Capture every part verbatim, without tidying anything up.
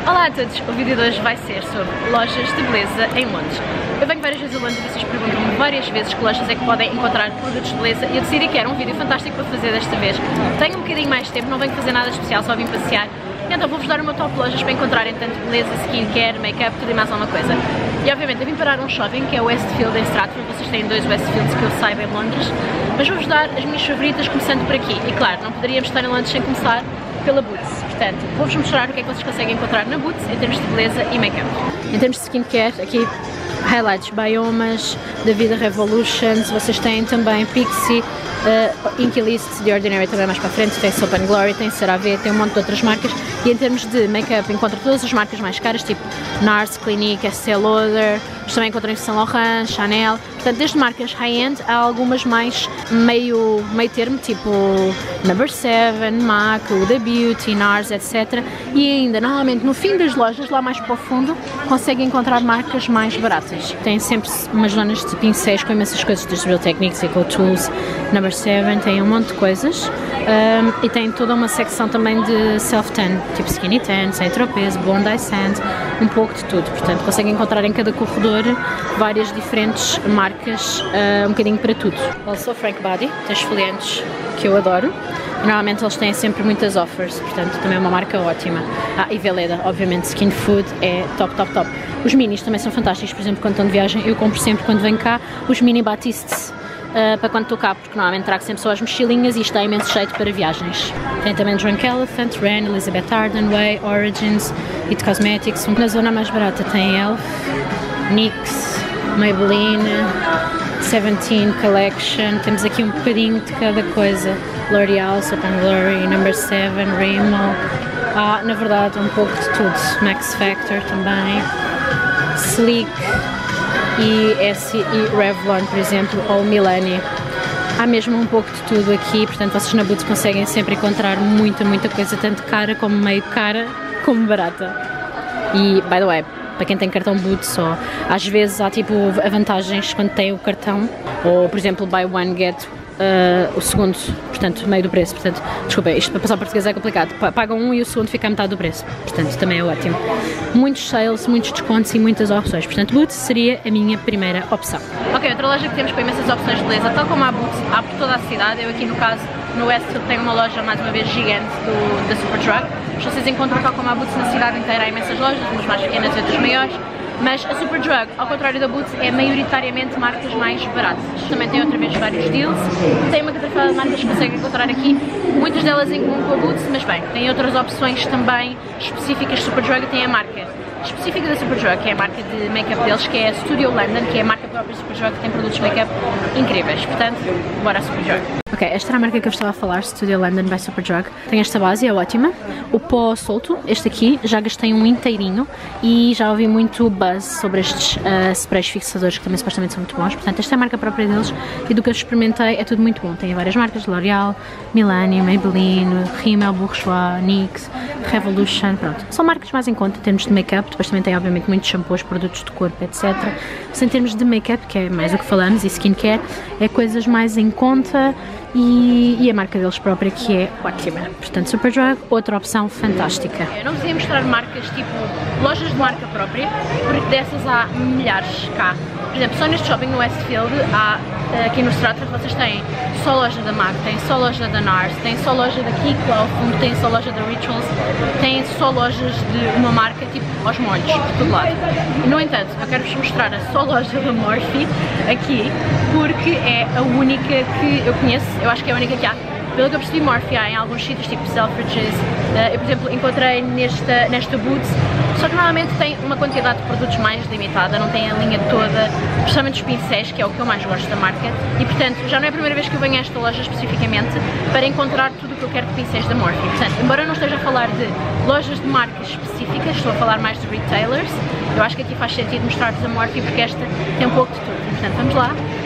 Olá a todos, o vídeo de hoje vai ser sobre lojas de beleza em Londres. Eu venho várias vezes a Londres e vocês perguntam-me várias vezes que lojas é que podem encontrar produtos de beleza e eu decidi que era um vídeo fantástico para fazer desta vez. Tenho um bocadinho mais de tempo, não venho fazer nada especial, só vim passear. Então vou-vos dar o meu top de lojas para encontrarem tanto beleza, skincare, make-up, tudo e mais alguma coisa. E obviamente eu vim parar um shopping que é o Westfield em Stratford, vocês têm dois Westfields que eu saiba em Londres. Mas vou-vos dar as minhas favoritas começando por aqui. E claro, não poderíamos estar em Londres sem começar pela Boots. Portanto, vou-vos mostrar o que é que vocês conseguem encontrar na Boots em termos de beleza e make-up. Em termos de skincare, aqui highlights Biomas, da Vida Revolutions, vocês têm também Pixie, uh, Inky List, The Ordinary também mais para a frente, tem Soap and Glory, tem CeraVe, tem um monte de outras marcas. E em termos de make-up encontra todas as marcas mais caras, tipo NARS, Clinique, Estée Lauder, mas também encontram Saint Laurent, Chanel. Portanto, desde marcas high-end há algumas mais meio, meio termo, tipo Number seven, MAC, Huda Beauty, NARS, etcétera. E ainda, normalmente, no fim das lojas, lá mais para o fundo, conseguem encontrar marcas mais baratas. Tem sempre umas zonas de pincéis com imensas coisas, desde Real Techniques, Eco Tools, Number seven, tem um monte de coisas. Um, e tem toda uma secção também de self-tan, tipo Skinny Tan, Saint-Tropez, Bondi Sand, um pouco de tudo. Portanto, conseguem encontrar em cada corredor várias diferentes marcas, uh, um bocadinho para tudo. Also Frank Body, tem esfoliantes que eu adoro. E normalmente eles têm sempre muitas offers, portanto também é uma marca ótima. Ah, e Veleda, obviamente, Skin Food é top, top, top. Os minis também são fantásticos, por exemplo, quando estão de viagem, eu compro sempre quando venho cá os mini Batistes. Uh, para quando estou cá, porque normalmente trago sempre só as mochilinhas e isto dá imenso jeito para viagens. Tem também Drunk Elephant, Ren, Elizabeth Arden, Way, Origins, It Cosmetics. Na zona mais barata tem Elf, N Y X, Maybelline, Seventeen Collection. Temos aqui um bocadinho de cada coisa. L'Oreal, Soap and Glory, Number seven, Rimmel. Ah, na verdade um pouco de tudo. Max Factor também, Sleek, e, S, e Revlon, por exemplo, ou Milani. Há mesmo um pouco de tudo aqui, portanto vocês na Boots conseguem sempre encontrar muita, muita coisa, tanto cara como meio cara, como barata. E, by the way, para quem tem cartão Boots só, às vezes há tipo vantagens quando tem o cartão, ou por exemplo, buy one, get Uh, o segundo, portanto, meio do preço. Portanto, desculpa, isto para passar português é complicado. Pagam um e o segundo fica a metade do preço. Portanto, também é ótimo. Muitos sales, muitos descontos e muitas opções. Portanto, Boots seria a minha primeira opção. Ok, outra loja que temos com imensas opções de beleza, tal como a Boots, há por toda a cidade. Eu aqui no caso, no Westfield, tenho uma loja mais uma vez gigante do, da Superdrug. Mas vocês encontram tal como a Boots na cidade inteira, há imensas lojas, umas mais pequenas e outras maiores. Mas a Superdrug, ao contrário da Boots, é maioritariamente marcas mais baratas. Também tem outra vez vários deals, tem uma catrafada de marcas que conseguem encontrar aqui, muitas delas em comum com a Boots, mas bem, tem outras opções também específicas de Superdrug e tem a marca específica da Superdrug, que é a marca de make-up deles, que é a Studio London, que é a marca própria da Superdrug, que tem produtos de make-up incríveis. Portanto, bora a Superdrug. Ok, esta era a marca que eu estava a falar, Studio London by Superdrug. Tem esta base, é ótima. O pó solto, este aqui, já gastei um inteirinho e já ouvi muito buzz sobre estes uh, sprays fixadores que também supostamente são muito bons. Portanto, esta é a marca própria deles e do que eu experimentei é tudo muito bom. Tem várias marcas, L'Oreal, Milani, Maybelline, Rimmel, Bourjois, N Y X, Revolution, pronto. São marcas mais em conta em termos de make-up. Depois também tem obviamente muitos shampoos, produtos de corpo, etcétera. Mas em termos de make-up, que é mais o que falamos, e skincare, é coisas mais em conta. E, e a marca deles própria que é ótima. Portanto, Superdrug, outra opção fantástica. Eu não vos ia mostrar marcas tipo lojas de marca própria, porque dessas há milhares cá. Por exemplo, só neste shopping no Westfield, há, aqui no Stratford, vocês têm só loja da MAC, tem só loja da NARS, tem só loja da Kiko ao fundo, tem só loja da Rituals, tem só lojas de uma marca tipo aos molhos, por todo lado. E, no entanto, eu quero-vos mostrar a só loja da Morphe aqui, porque é a única que eu conheço. Eu acho que é a única que há. Pelo que eu percebi, Morphe há em alguns sítios, tipo Selfridges. Eu, por exemplo, encontrei nesta, nesta Boots, só que normalmente tem uma quantidade de produtos mais limitada, não tem a linha toda, especialmente os pincéis, que é o que eu mais gosto da marca. E, portanto, já não é a primeira vez que eu venho a esta loja especificamente para encontrar tudo o que eu quero de pincéis da Morphe. Portanto, embora eu não esteja a falar de lojas de marcas específicas, estou a falar mais de retailers, eu acho que aqui faz sentido mostrar-vos a Morphe porque esta tem um pouco de tudo. Portanto, vamos lá.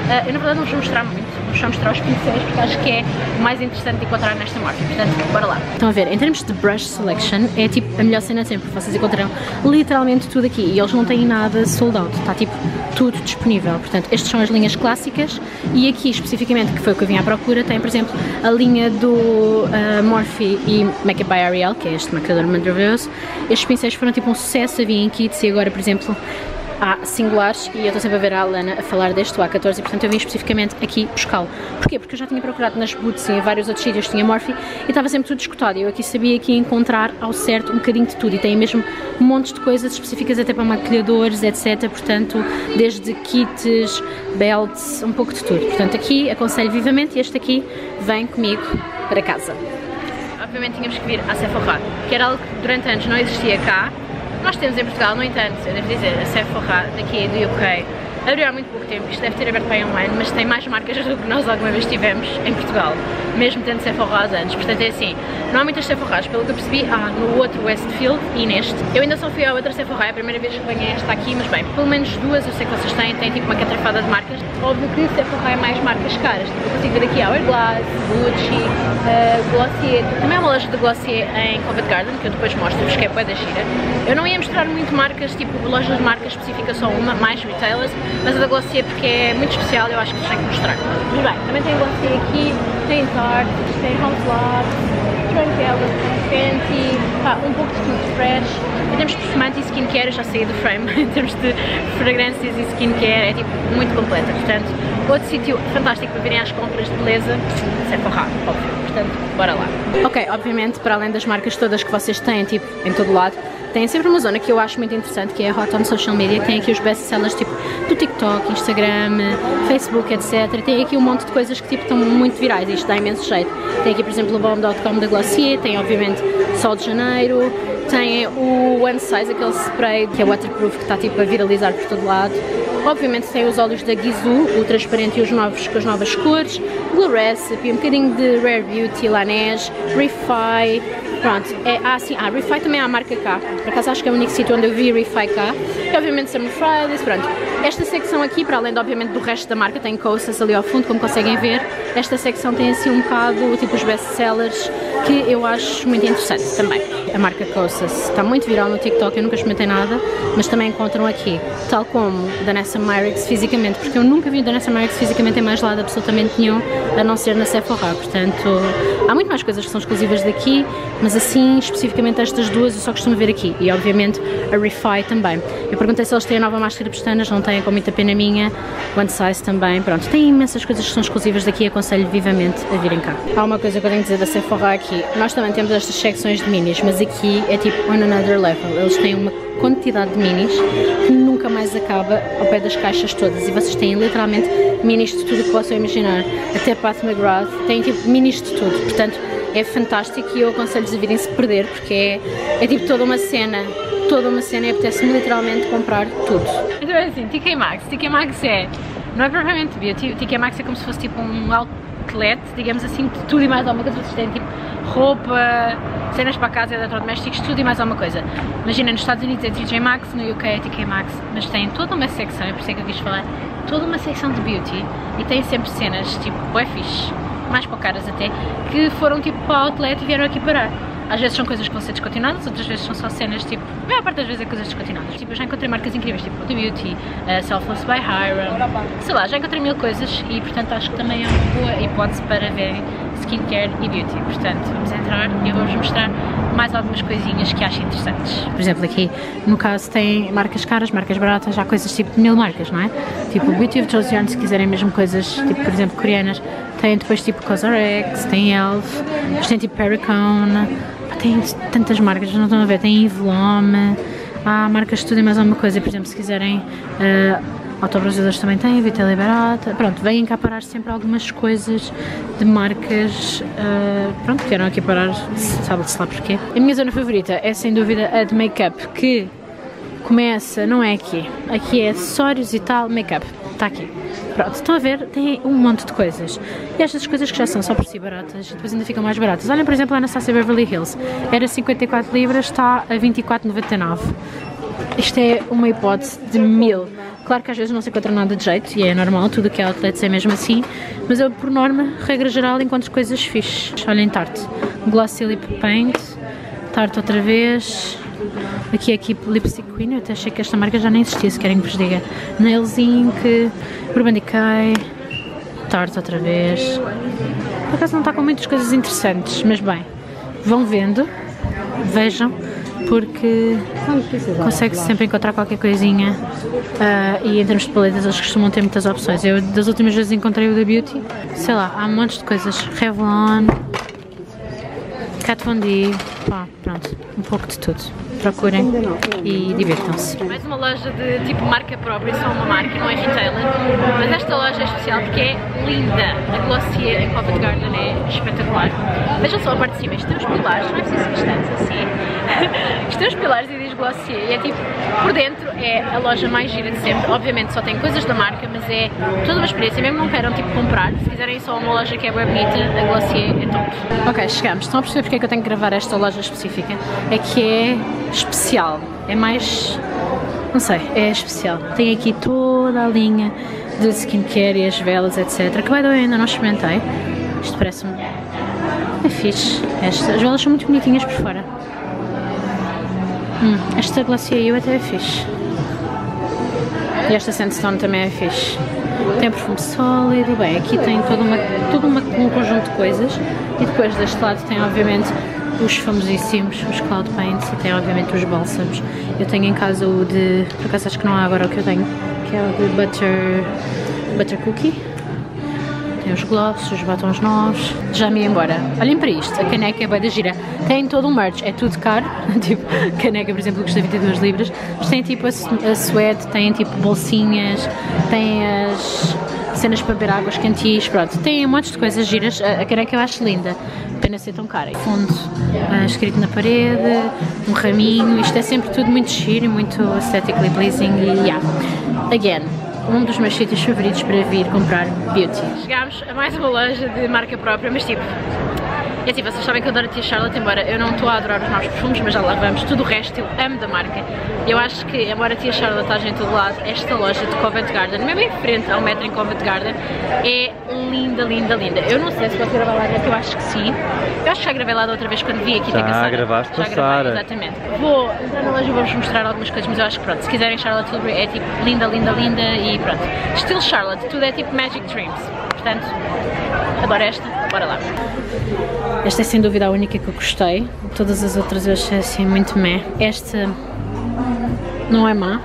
Uh, eu na verdade não vos vou mostrar muito, vos vou mostrar os pincéis porque acho que é o mais interessante de encontrar nesta Morphe, portanto, bora lá. Estão a ver, em termos de brush selection, é tipo a melhor cena de sempre, vocês encontrarão literalmente tudo aqui e eles não têm nada sold out, está tipo tudo disponível, portanto, estas são as linhas clássicas e aqui especificamente, que foi o que eu vim à procura, tem por exemplo a linha do uh, Morphe e Make It by Ariel, que é este maquiador maravilhoso. Estes pincéis foram tipo um sucesso, havia em kits e agora, por exemplo, há singulares e eu estou sempre a ver a Alana a falar deste, o A catorze, e portanto eu vim especificamente aqui buscá-lo. Porquê? Porque eu já tinha procurado nas Boots e em vários outros sítios, tinha Morphe e estava sempre tudo esgotado e eu aqui sabia que ia encontrar ao certo um bocadinho de tudo e tem mesmo montes de coisas específicas até para maquilhadores, etcétera. Portanto, desde kits, belts, um pouco de tudo. Portanto, aqui aconselho vivamente e este aqui vem comigo para casa. Obviamente tínhamos que vir à Sephora, que era algo que durante anos não existia cá. Nós temos em Portugal, no entanto, eu devo dizer, a Sephora daqui do U K abriu há muito pouco tempo, isto deve ter aberto para aí um ano, mas tem mais marcas do que nós alguma vez tivemos em Portugal, mesmo tendo Sephora há anos, portanto é assim, não há muitas Sephoras, pelo que eu percebi, há no outro Westfield e neste. Eu ainda só fui à outra Sephora, é a primeira vez que venho a esta aqui, mas bem, pelo menos duas eu sei que vocês têm, têm tipo uma catrafada de marcas. Óbvio que Sephora é mais marcas caras, tipo, eu consigo ver aqui Hourglass, Gucci, uh, Glossier, também há uma loja de Glossier em Covent Garden, que eu depois mostro-vos, que é bué da gira. Eu não ia mostrar muito marcas, tipo lojas de marcas específicas, só uma, mais retailers, mas a da Glossier porque é muito especial, eu acho que tenho que mostrar. Mas bem, também tem Glossier aqui, tem Tarte, tem House Labs, Tranquilla, Fenty, pá, um pouco de tudo, fresh. Em termos de perfumante e skincare, eu já saí do frame, em termos de fragrâncias e skincare, é tipo muito completa, portanto, outro sítio fantástico para virem às compras de beleza, Sephora, óbvio, portanto, bora lá. Ok, obviamente, para além das marcas todas que vocês têm, tipo, em todo lado, tem sempre uma zona que eu acho muito interessante, que é a Hot on Social Media, que tem aqui os best-sellers tipo do TikTok, Instagram, Facebook, etcétera. Tem aqui um monte de coisas que tipo estão muito virais e isto dá imenso jeito. Tem aqui, por exemplo, o Bomb ponto com da Glossier, tem obviamente Sol de Janeiro, tem o One Size, aquele spray que é waterproof, que está tipo a viralizar por todo lado. Obviamente tem os óleos da Gisou, o transparente e os novos com as novas cores, Blue Recipe, um bocadinho de Rare Beauty, Laneige, Refy. Pronto, é, ah, sim, ah, Refy também há a marca cá, por acaso acho que é o único sítio onde eu vi Refy cá, e obviamente Summer Fridays, pronto. Esta secção aqui, para além de, obviamente do resto da marca, tem Kosas ali ao fundo, como conseguem ver, esta secção tem assim um bocado, tipo os best-sellers, que eu acho muito interessante também. A marca Kosas está muito viral no TikTok, eu nunca experimentei nada, mas também encontram aqui, tal como Danessa Myricks fisicamente, porque eu nunca vi Danessa Myricks fisicamente em mais lado absolutamente nenhum, a não ser na Sephora, portanto, há muito mais coisas que são exclusivas daqui, mas assim, especificamente estas duas eu só costumo ver aqui, e obviamente a Refy também. Eu perguntei se eles têm a nova máscara de pestanas, não têm, com muita pena minha, One Size também, pronto, tem imensas coisas que são exclusivas daqui, aconselho vivamente a virem cá. Há uma coisa que eu tenho que dizer da Sephora aqui, nós também temos estas secções de minis, mas aqui é tipo on another level, eles têm uma quantidade de minis que nunca mais acaba ao pé das caixas todas e vocês têm literalmente minis de tudo que possam imaginar, até Pat McGrath, têm tipo minis de tudo, portanto é fantástico e eu aconselho-vos a virem se perder porque é, é tipo toda uma cena, toda uma cena e apetece-me literalmente comprar tudo. Então é assim, T K Maxx, T K Maxx é, não é propriamente beauty, o T K Maxx é como se fosse tipo um outlet, digamos assim, de tudo e mais alguma coisa, vocês têm tipo roupa, cenas para casa, eletrodomésticos, tudo e mais alguma coisa. Imagina, nos Estados Unidos é T J Maxx, no U K é T K Maxx, mas tem toda uma secção, é por isso é que eu quis falar, toda uma secção de beauty e tem sempre cenas tipo bué fixe, mais para caras até, que foram tipo para o outlet e vieram aqui parar. Às vezes são coisas que vão ser descontinuadas, outras vezes são só cenas tipo, a maior parte das vezes é coisas descontinuadas. Tipo, eu já encontrei marcas incríveis, tipo The Beauty, uh, Selfless by Hiram, sei lá, já encontrei mil coisas e portanto acho que também é uma boa hipótese para verem skincare e beauty. Portanto, vamos entrar e eu vou-vos mostrar mais algumas coisinhas que acho interessantes. Por exemplo, aqui no caso tem marcas caras, marcas baratas, há coisas tipo de mil marcas, não é? Tipo Beauty of Joseon, se quiserem mesmo coisas tipo, por exemplo, coreanas, tem depois tipo Cosrx, tem Elf, depois tem tipo Perricone. Tem tantas marcas, não estão a ver, tem Ivlome, há marcas de tudo e mais alguma coisa, por exemplo, se quiserem uh, autobronzeadores também tem, Vita Liberata, pronto, vêm cá parar sempre algumas coisas de marcas, uh, pronto, vieram aqui parar, sabe-se lá porquê. A minha zona favorita é sem dúvida a de make-up, que começa, não é aqui, aqui é acessórios e tal, make-up, está aqui. Pronto, estão a ver, tem um monte de coisas. E estas coisas que já são só por si baratas, depois ainda ficam mais baratas. Olhem, por exemplo, a Anastasia Beverly Hills. Era cinquenta e quatro libras, está a vinte e quatro vírgula noventa e nove. Isto é uma hipótese de mil. Claro que às vezes não se encontra nada de jeito e é normal, tudo que é outlets é mesmo assim, mas eu, por norma, regra geral, encontro coisas fixes. Olhem, Tarte, Glossy Lip Paint, Tarte outra vez, aqui aqui Lipstick Queen, eu até achei que esta marca já nem existia, se querem que vos diga. Nails Ink, Urban Decay, Tarte outra vez. Por acaso não está com muitas coisas interessantes, mas bem, vão vendo, vejam, porque consegue-se sempre encontrar qualquer coisinha uh, e em termos de paletas eles costumam ter muitas opções. Eu das últimas vezes encontrei o da Beauty, sei lá, há montes de coisas, Revlon, Kat Von D, pá, pronto, um pouco de tudo. Procurem e divirtam-se. Mais uma loja de tipo marca própria, só uma marca, não é retailer, mas esta loja é especial porque é linda. A Glossier em Covent Garden é espetacular. Vejam só a parte de cima, isto tem os pilares, não é preciso que instantes assim. Isto tem os pilares e diz Glossier e é tipo, por dentro é a loja mais gira de sempre. Obviamente só tem coisas da marca, mas é toda uma experiência, mesmo não queiram tipo comprar, se quiserem só uma loja que é bem bonita, a Glossier é top. Ok, chegamos. Estão a perceber porque é que eu tenho que gravar esta loja específica? É que é especial, é mais, não sei, é especial. Tem aqui toda a linha de skincare e as velas, etcétera. Que vai dar, eu ainda não experimentei. Isto parece-me, é fixe. Esta, as velas são muito bonitinhas por fora. Hum, esta Glossier Eu até é fixe. E esta Sandstone também é fixe. Tem perfume sólido, bem, aqui tem todo, uma, todo uma, um conjunto de coisas. E depois deste lado tem obviamente os famosíssimos, os Cloud Paints, e tem obviamente os bálsamos. Eu tenho em casa o de, por acaso acho que não há agora o que eu tenho, que é o de Butter, butter Cookie. Tem os glossos, os batons novos. Já me ia embora. Olhem para isto, a caneca é bué da gira. Tem todo um merch, é tudo caro. Tipo, caneca, por exemplo, custa vinte e duas libras. Mas tem tipo a, a suede, tem tipo bolsinhas, tem as cenas para beber águas quentis, pronto. Tem um monte de coisas giras. A, a caneca eu acho linda. Pena ser tão cara. Fundo uh, escrito na parede, um raminho. Isto é sempre tudo muito giro e muito aesthetically pleasing. E yeah, again, um dos meus sítios favoritos para vir comprar beauty. Chegámos a mais uma loja de marca própria, mas tipo, é assim, vocês sabem que eu adoro a Tia Charlotte, embora eu não estou a adorar os novos perfumes, mas já lá vamos. Tudo o resto eu amo da marca. Eu acho que, embora a Tia Charlotte esteja em todo lado, esta loja de Covent Garden, mesmo em frente ao metro em Covent Garden, é linda, linda, linda. Eu não sei se posso gravar lá dentro, eu acho que sim. Eu acho que já gravei lá da outra vez quando vi aqui na Sara. Já gravaste com a Sara. Exatamente. Vou entrar na loja e vou-vos mostrar algumas coisas, mas eu acho que pronto, se quiserem Charlotte Tilbury é tipo linda, linda, linda e pronto. Estilo Charlotte, tudo é tipo Magic Dreams. Portanto, adoro esta, bora lá. Esta é sem dúvida a única que eu gostei. Todas as outras eu achei assim muito meh. Esta não é má.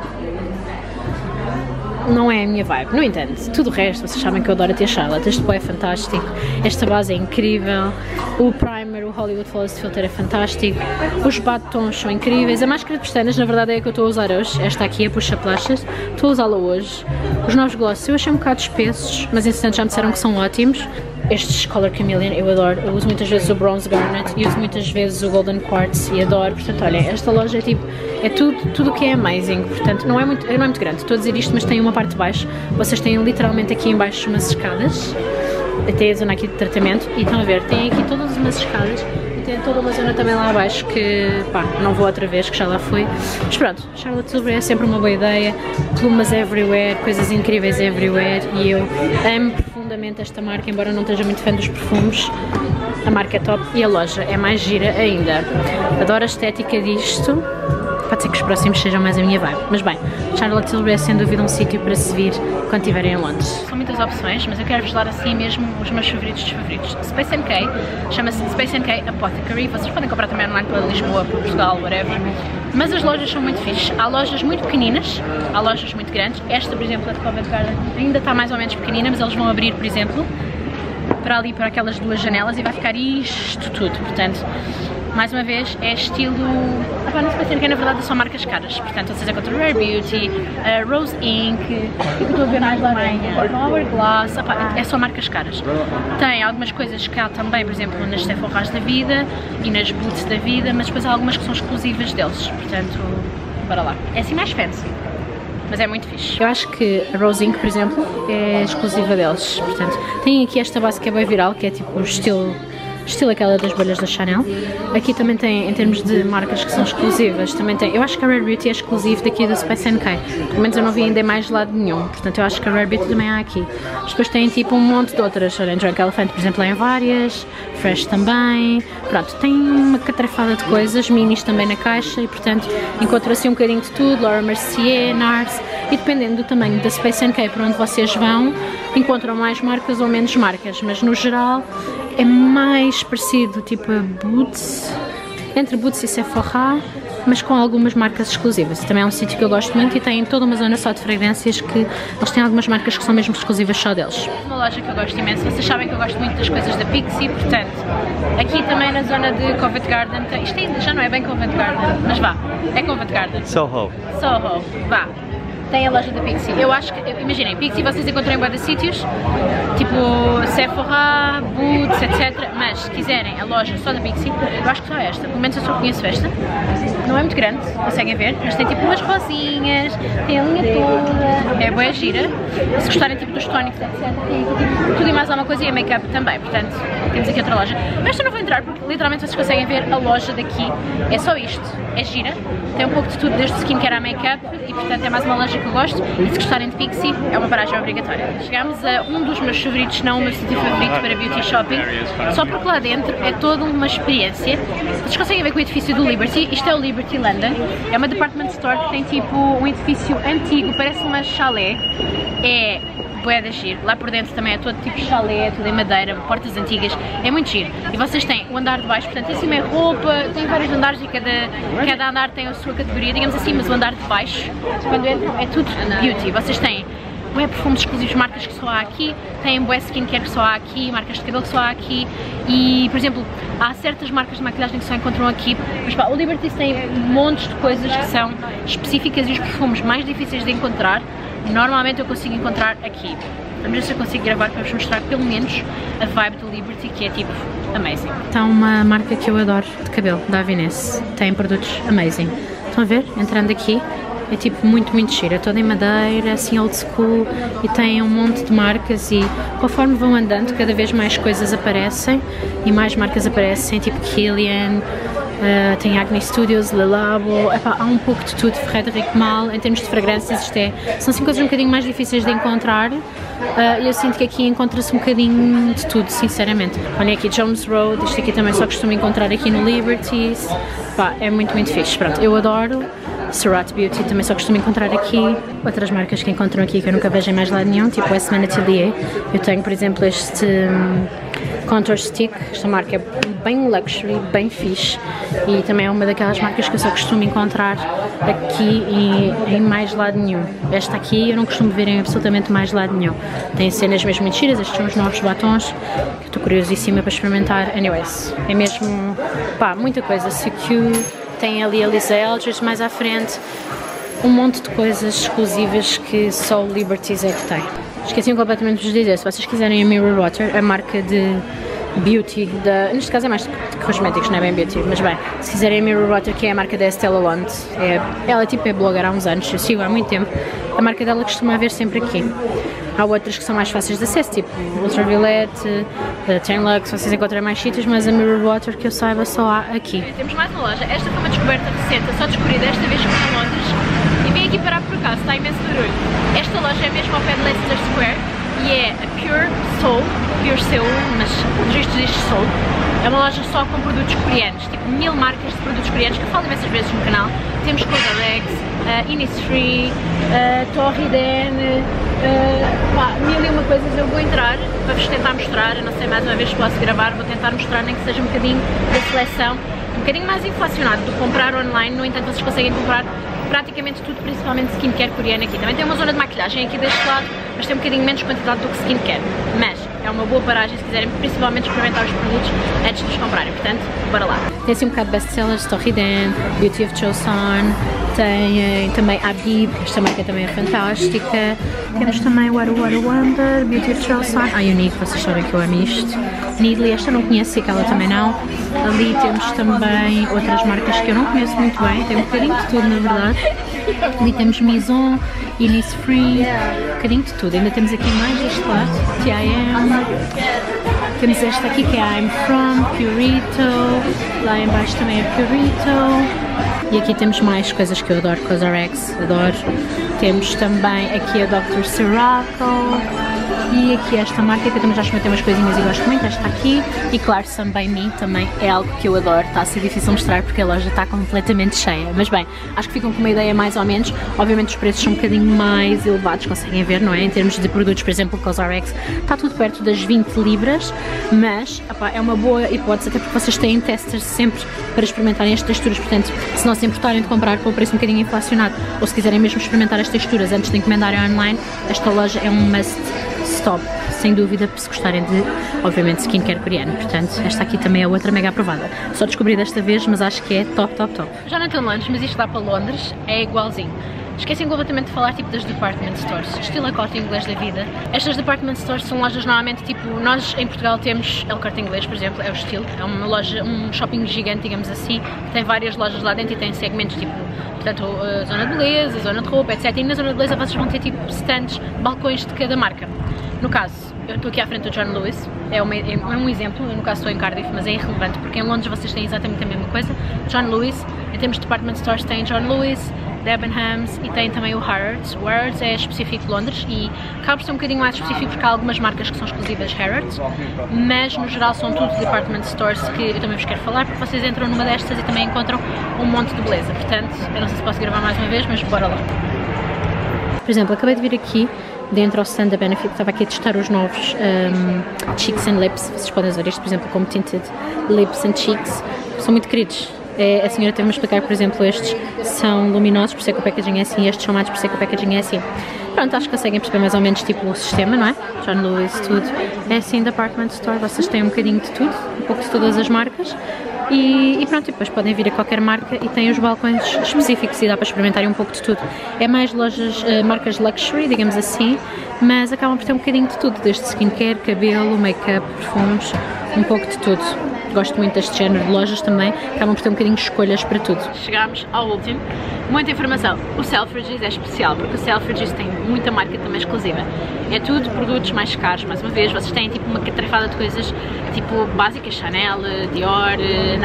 Não é a minha vibe, no entanto, tudo o resto, vocês sabem que eu adoro a Tia Charlotte, este pó é fantástico, esta base é incrível, o primer, o Hollywood Flawless Filter é fantástico, os batons são incríveis, a máscara de pestanas na verdade é a que eu estou a usar hoje, esta aqui é Puxa Plastas, estou a usá-la hoje, os novos glosses eu achei um bocado espessos, mas entretanto já me disseram que são ótimos. Estes Color Chameleon eu adoro, eu uso muitas vezes o Bronze Garnet e uso muitas vezes o Golden Quartz e adoro, portanto olha, esta loja é tipo, é tudo tudo o que é amazing, portanto não é, muito, não é muito grande, estou a dizer isto, mas tem uma parte de baixo, vocês têm literalmente aqui em baixo umas escadas, até a zona aqui de tratamento, e estão a ver, tem aqui todas umas escadas, e tem toda uma zona também lá abaixo que, pá, não vou outra vez, que já lá fui, mas pronto, Charlotte Tilbury é sempre uma boa ideia, plumas everywhere, coisas incríveis everywhere, e eu amo profundamente esta marca, embora não esteja muito fã dos perfumes, a marca é top e a loja é mais gira ainda. Adoro a estética disto, pode ser que os próximos sejam mais a minha vibe, mas bem, Charlotte Tilbury é sem dúvida um sítio para se vir quando estiverem em Londres. São muitas opções, mas eu quero-vos dar assim mesmo os meus favoritos dos favoritos. Space and K, chama-se Space and K Apothecary, vocês podem comprar também online para Lisboa, para Portugal, whatever, mas as lojas são muito fixes. Há lojas muito pequeninas, há lojas muito grandes, esta por exemplo, a de Covent Garden, ainda está mais ou menos pequenina, mas eles vão abrir, por exemplo, para ali, para aquelas duas janelas e vai ficar isto tudo, portanto, mais uma vez, é estilo... Ah, não se pensa que na verdade são marcas caras, portanto, vocês encontram Rare Beauty, uh, Rose Ink, o que eu estou a ver mais lá dentro, Hourglass, ah, é só marcas caras. Tem algumas coisas que há também, por exemplo, nas Sephora da vida e nas Boots da vida, mas depois há algumas que são exclusivas deles, portanto, bora lá. É assim mais fancy, mas é muito fixe. Eu acho que a Rose Ink, por exemplo, é exclusiva deles, portanto, tem aqui esta base que é bem viral, que é tipo o estilo estilo aquela das bolhas da Chanel. Aqui também tem, em termos de marcas que são exclusivas, também tem, eu acho que a Rare Beauty é exclusivo daqui do Space N K, pelo menos eu não vi ainda em mais lado nenhum, portanto eu acho que a Rare Beauty também há aqui. Depois tem tipo um monte de outras, olha, Drunk Elephant, por exemplo, em várias, Fresh também, pronto, tem uma catrafada de coisas, minis também na caixa e portanto encontro assim um bocadinho de tudo, Laura Mercier, NARS, e dependendo do tamanho da Space N K para onde vocês vão, encontram mais marcas ou menos marcas, mas no geral é mais parecido tipo a Boots, entre Boots e Sephora, mas com algumas marcas exclusivas. Também é um sítio que eu gosto muito e tem toda uma zona só de fragrâncias que eles têm algumas marcas que são mesmo exclusivas só deles. Uma loja que eu gosto imenso, vocês sabem que eu gosto muito das coisas da Pixi, portanto, aqui também na zona de Covent Garden, tem, isto ainda já não é bem Covent Garden, mas vá, é Covent Garden. Soho. Soho, vá. Tem a loja da Pixi. Eu acho que, imaginem, Pixi vocês encontram em vários sítios, tipo Sephora, Boots, etcétera. Mas se quiserem a loja só da Pixi, eu acho que só esta, pelo menos eu só conheço esta. Não é muito grande, conseguem ver, mas tem tipo umas rosinhas, tem a linha toda, é boa gira. Se gostarem tipo dos tónicos, etcétera, tem aqui tipo, tudo e mais alguma coisa e a make-up também, portanto, temos aqui outra loja. Mas esta eu não vou entrar porque literalmente vocês conseguem ver a loja daqui, é só isto, é gira, tem um pouco de tudo, desde skincare à make-up e portanto é mais uma loja que eu gosto e se gostarem de Pixi é uma paragem obrigatória. Chegamos a um dos meus favoritos, não o meu sítio favorito para beauty shopping, só porque lá dentro é toda uma experiência. Vocês conseguem ver que o edifício do Liberty, isto é o Liberty London, é uma department store que tem tipo um edifício antigo, parece uma chalé, é bué de giro, lá por dentro também é todo tipo chalé, tudo em madeira, portas antigas, é muito giro. E vocês têm o andar de baixo, portanto em cima é roupa, tem vários andares e cada, cada andar tem a sua categoria, digamos assim, mas o andar de baixo, quando entram, é tudo beauty. Vocês têm bué perfumes exclusivos, marcas que só há aqui, têm bué skincare que só há aqui, marcas de cabelo que só há aqui e, por exemplo, há certas marcas de maquilhagem que só encontram aqui, mas pá, o Liberty tem montes de coisas que são específicas e os perfumes mais difíceis de encontrar, normalmente eu consigo encontrar aqui. Vamos ver se eu consigo gravar para vos mostrar pelo menos a vibe do Liberty, que é tipo amazing. Está uma marca que eu adoro de cabelo, da Avinesse, tem produtos amazing. Estão a ver? Entrando aqui, é tipo muito, muito cheira, é toda em madeira, assim old school e tem um monte de marcas e conforme vão andando cada vez mais coisas aparecem e mais marcas aparecem, tipo Kilian, uh, tem Acne Studios, Le Labo, epá, há um pouco de tudo, Frederic Malle, em termos de fragrâncias isto é, são assim coisas um bocadinho mais difíceis de encontrar e uh, eu sinto que aqui encontra-se um bocadinho de tudo, sinceramente. Olha aqui Jones Road, isto aqui também só costumo encontrar aqui no Liberties, pá, é muito, muito fixe, pronto, eu adoro. Surratt Beauty também só costumo encontrar aqui. Outras marcas que encontram aqui que eu nunca vejo em mais lado nenhum, tipo Westman Atelier. Eu tenho, por exemplo, este um, Contour Stick. Esta marca é bem luxury, bem fixe. E também é uma daquelas marcas que eu só costumo encontrar aqui e em mais lado nenhum. Esta aqui eu não costumo ver em absolutamente mais lado nenhum. Tem cenas mesmo muito giras, estes são os novos batons, que estou curiosíssima para experimentar. Anyways, é mesmo, pá, muita coisa. C Q, tem ali a Lisa Eldridge mais à frente, um monte de coisas exclusivas que só o Liberties é que tem. Esqueci completamente de vos dizer, se vocês quiserem a Mirror Water, a marca de beauty, da, neste caso é mais de cosméticos, não é bem beauty, mas bem, se quiserem a Mirror Water, que é a marca da Estée Lauder, é, ela tipo é blogger há uns anos, eu sigo há muito tempo, a marca dela costuma haver sempre aqui. Há outras que são mais fáceis de acesso, tipo Ultraviolet, uh, Ten Lux, vocês encontram mais sítios, mas a Mirror Water que eu saiba só há aqui. Temos mais uma loja, esta foi uma descoberta recente, eu só descobri desta vez que fui em Londres e vim aqui parar por acaso, está imenso barulho. Esta loja é mesmo ao pé de Leicester Square e é a Pure Soul, Pure Seoul, mas o registro diz Soul. É uma loja só com produtos coreanos, tipo mil marcas de produtos coreanos que eu falo imensas vezes no canal. Temos Cosrx, uh, Innisfree, uh, Torriden, uh, pá, mil e uma coisas. Eu vou entrar para vos tentar mostrar, eu não sei mais uma vez se posso gravar, vou tentar mostrar nem que seja um bocadinho da seleção, um bocadinho mais inflacionado do que comprar online, no entanto vocês conseguem comprar praticamente tudo, principalmente skincare coreano aqui. Também tem uma zona de maquilhagem aqui deste lado, mas tem um bocadinho menos quantidade do que skincare. Mas é uma boa paragem se quiserem principalmente experimentar os produtos antes de os comprarem, portanto, bora lá. Tem assim um bocado de best-sellers, Torriden, Beauty of Joseon, tem também a Bib, esta marca também é fantástica. Temos também o Waru Waru Wonder, Beauty of Joseon, a Unique, vocês sabem que eu amo isto. Needly, esta não conheço e aquela também não. Ali temos também outras marcas que eu não conheço muito bem, tem um bocadinho de tudo na verdade. Ali temos Maison, Innisfree, um bocadinho de tudo. Ainda temos aqui mais deste lado, T I M, Temos esta aqui que é I'm From, Purito, lá em baixo também é Purito. E aqui temos mais coisas que eu adoro, CosRx, adoro. Temos também aqui a doutor Sirocco. E aqui esta marca que eu também já experimentei umas coisinhas e gosto muito, esta aqui. E claro, Some By Me também é algo que eu adoro. Está a ser difícil mostrar porque a loja está completamente cheia. Mas bem, acho que ficam com uma ideia mais ou menos. Obviamente os preços são um bocadinho mais elevados, conseguem ver, não é? Em termos de produtos, por exemplo, CosRx está tudo perto das vinte libras. Mas, opá, é uma boa hipótese, até porque vocês têm testers sempre para experimentarem as texturas. Portanto, se não se importarem de comprar com o preço um bocadinho inflacionado, ou se quiserem mesmo experimentar as texturas antes de encomendarem online, esta loja é um must stop, sem dúvida, se gostarem de, obviamente, skincare coreano. Portanto, esta aqui também é outra mega aprovada. Só descobri desta vez, mas acho que é top, top, top. Jonathan Lunch, mas isto dá para Londres, é igualzinho. Esquecem completamente de falar tipo das department stores, estilo a Corte Inglês da vida. Estas department stores são lojas normalmente tipo, nós em Portugal temos El Corte Inglês, por exemplo, é o estilo, é uma loja, um shopping gigante, digamos assim, que tem várias lojas lá dentro e tem segmentos tipo, portanto, a zona de beleza, a zona de roupa, etcétera. E na zona de beleza vocês vão ter tipo stands, balcões de cada marca. No caso, eu estou aqui à frente do John Lewis, é, uma, é um exemplo, eu no caso estou em Cardiff, mas é irrelevante porque em Londres vocês têm exatamente a mesma coisa. John Lewis, em termos de department stores tem John Lewis, Debenhams e tem também o Harrods. O Harrods é específico de Londres e acaba por ser um bocadinho mais específico porque há algumas marcas que são exclusivas Harrods, mas no geral são tudo department stores que eu também vos quero falar porque vocês entram numa destas e também encontram um monte de beleza. Portanto, eu não sei se posso gravar mais uma vez, mas bora lá. Por exemplo, acabei de vir aqui dentro ao stand da Benefit, estava aqui a testar os novos um, Cheeks and Lips. Vocês podem usar isto, por exemplo, como Tinted Lips and Cheeks. São muito queridos. É, a senhora teve-me a explicar, por exemplo, estes são luminosos, por isso é que o packaging é assim, estes são matos, por isso é que o packaging é assim. Pronto, acho que conseguem perceber mais ou menos tipo o sistema, não é? John Lewis, tudo. É assim, department store, vocês têm um bocadinho de tudo, um pouco de todas as marcas. E, e pronto, e depois podem vir a qualquer marca e têm os balcões específicos e dá para experimentarem um pouco de tudo. É mais lojas, uh, marcas luxury, digamos assim, mas acabam por ter um bocadinho de tudo, desde skincare, cabelo, make-up, perfumes, um pouco de tudo. Gosto muito deste género de lojas também, acabam por ter um bocadinho de escolhas para tudo. Chegámos ao último, muita informação. O Selfridges é especial, porque o Selfridges tem muita marca também exclusiva. É tudo produtos mais caros, mais uma vez, vocês têm tipo uma catrafada de coisas tipo básicas, Chanel, Dior,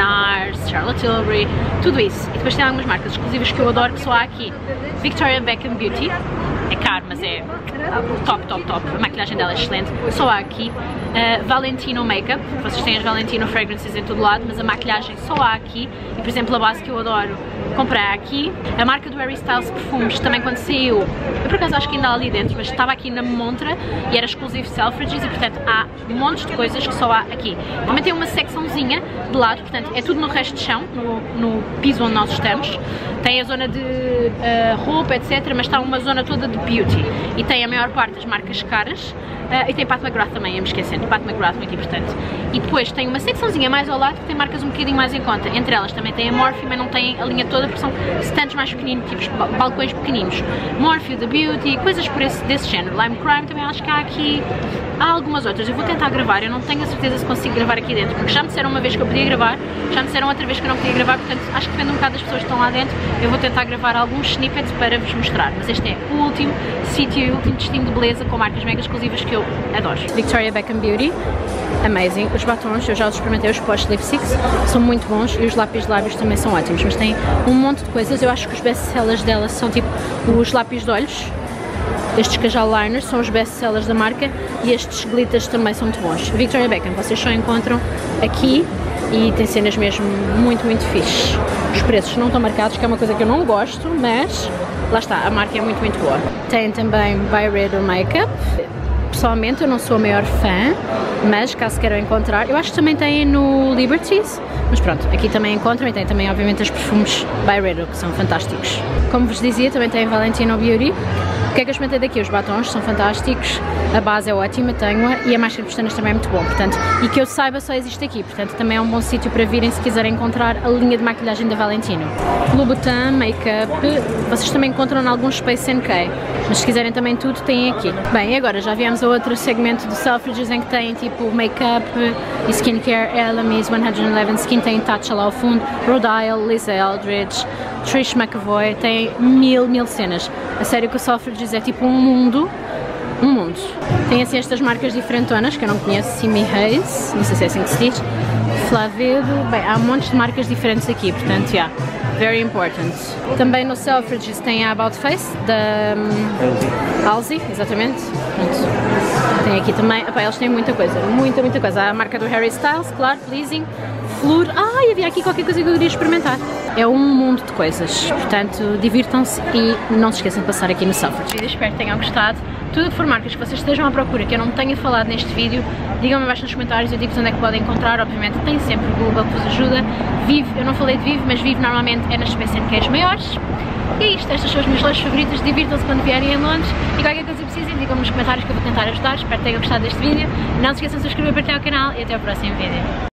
Nars, Charlotte Tilbury, tudo isso. E depois tem algumas marcas exclusivas que eu adoro que só há aqui. Victoria Beckham Beauty, é caro, mas é top, top, top. A maquilhagem dela é excelente, só há aqui. Uh, Valentino Makeup, vocês têm as Valentino Fragrances em todo lado, mas a maquilhagem só há aqui. E por exemplo, a base que eu adoro, comprei aqui. A marca do Harry Styles Perfumes, também quando saiu, eu por acaso acho que ainda há ali dentro, mas estava aqui na montra e era exclusivo Selfridges e portanto há montes de coisas que só há aqui. Também tem uma secçãozinha de lado, portanto é tudo no resto de chão, no, no piso onde nós estamos. Tem a zona de uh, roupa, etcétera, mas está uma zona toda de beauty. E tem a maior parte das marcas caras. Uh, e tem Pat McGrath também, ia me esquecendo, Pat McGrath, muito importante. E depois tem uma secçãozinha mais ao lado que tem marcas um bocadinho mais em conta. Entre elas também tem a Morphe, mas não tem a linha toda porque são stands mais pequeninos, tipo balcões pequeninos. Morphe, The Beauty, coisas por esse, desse género. Lime Crime também acho que há aqui. Há algumas outras, eu vou tentar gravar, eu não tenho a certeza se consigo gravar aqui dentro, porque já me disseram uma vez que eu podia gravar, já me disseram outra vez que eu não podia gravar, portanto acho que depende um bocado das pessoas que estão lá dentro. Eu vou tentar gravar alguns snippets para vos mostrar, mas este é o último sítio e o último destino de beleza com marcas mega exclusivas que eu adoro. Victoria Beckham Beauty, amazing. Os batons, eu já os experimentei, os Posh Lipsticks, são muito bons e os lápis de lábios também são ótimos, mas tem um monte de coisas. Eu acho que os best-sellers delas são tipo os lápis de olhos. Estes casual liners são os best-sellers da marca e estes glitters também são muito bons. Victoria Beckham, vocês só encontram aqui e tem cenas mesmo muito, muito fixe. Os preços não estão marcados, que é uma coisa que eu não gosto, mas lá está, a marca é muito, muito boa. Tem também Byredo Makeup. Pessoalmente eu não sou a maior fã, mas caso queiram encontrar, eu acho que também tem no Liberties, mas pronto, aqui também encontram e tem também obviamente os perfumes Byredo, que são fantásticos. Como vos dizia, também tem Valentino Beauty. O que é que eu experimentei daqui? Os batons são fantásticos, a base é ótima, tenho-a e a máscara de pestanas também é muito bom, portanto, e que eu saiba só existe aqui, portanto também é um bom sítio para virem se quiserem encontrar a linha de maquilhagem da Valentino. Louboutin, Makeup, vocês também encontram em alguns Space N K, mas se quiserem também tudo, têm aqui. Bem, e agora já viemos a outro segmento do Selfridges em que tem tipo Makeup e Skincare, Elemis, cento e onze Skin, tem Tatcha lá ao fundo, Rhode Isle, Lisa Eldridge, Trish McAvoy, tem mil, mil cenas. A sério que o Selfridges é tipo um mundo um mundo. Tem assim estas marcas diferentonas que eu não conheço, Simi Hayes, não sei se é assim que se diz, Flavedo, bem, há montes de marcas diferentes aqui, portanto, yeah, very important. Também no Selfridges tem a About Face, da um, Halsey, exatamente. Pronto. Tem aqui também, opa, eles têm muita coisa, muita, muita coisa. Há a marca do Harry Styles, claro, Pleasing, Fleur, ah, havia aqui qualquer coisa que eu queria experimentar. É um mundo de coisas, portanto, divirtam-se e não se esqueçam de passar aqui no Selfridges. Espero que tenham gostado. Tudo o que for marcas que vocês estejam à procura, que eu não tenha falado neste vídeo, digam-me abaixo nos comentários, eu digo-vos onde é que podem encontrar. Obviamente tem sempre o Google que vos ajuda. Vive, eu não falei de Vive, mas Vive normalmente é nas Space and Cage maiores. E é isto, estas são as minhas lojas favoritas, divirtam-se quando vierem em Londres e qualquer coisa que precisem, digam-me nos comentários que eu vou tentar ajudar. Espero que tenham gostado deste vídeo. Não se esqueçam de se inscrever para o canal e até o próximo vídeo.